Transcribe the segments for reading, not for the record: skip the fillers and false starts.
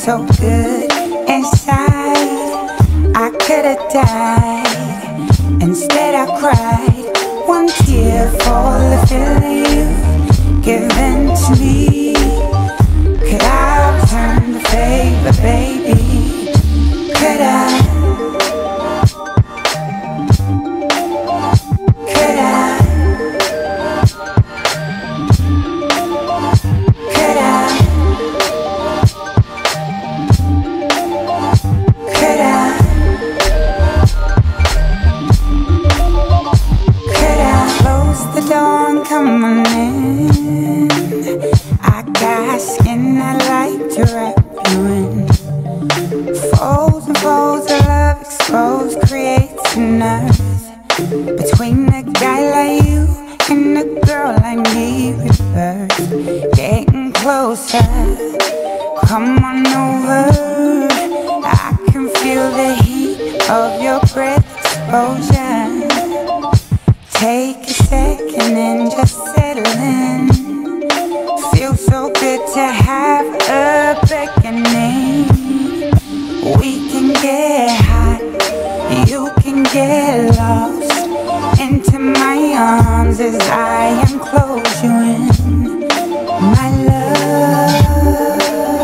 so good inside. I could've died, instead I cried. One tear for the feeling you've given to me. Could I return the favor, baby? Could I? Could I? Could I? Could I? Could I? Close the door and come on in. I got skin I like to wrap you in. Folds and folds of love exposed creates an earth between a guy like you and a girl like me. Reverse, getting closer. Come on over. I can feel the heat of your breath exposure. Take a second and just settle in. Feels so good to have a beckoning. We can get hot, you can get lost into my arms as I enclose you in my love.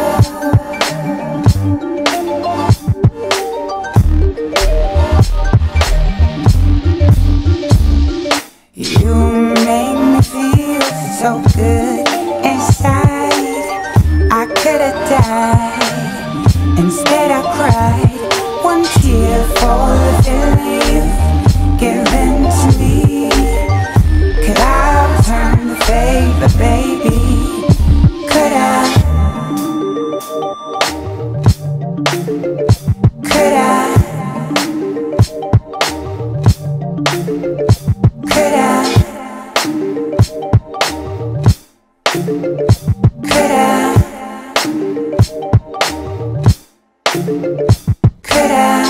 You make me feel so good inside. I could've died, instead I cried. One tear for the feeling you've given to me. Could I return the favor, baby? Could I? Could I? Could I? Could I? Could I?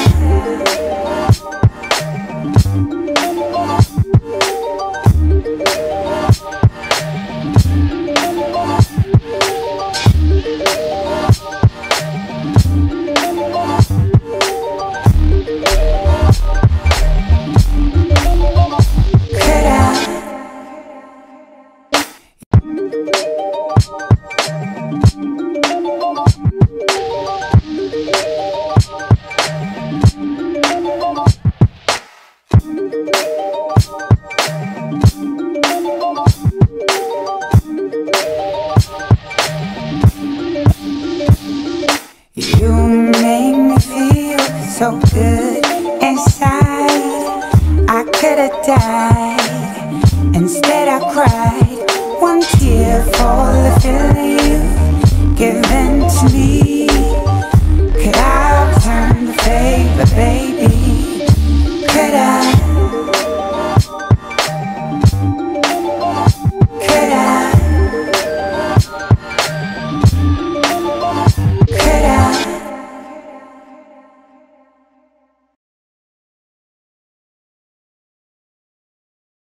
You make me feel so good inside. I could've died, instead I cried. One tear for the feeling you've given to me.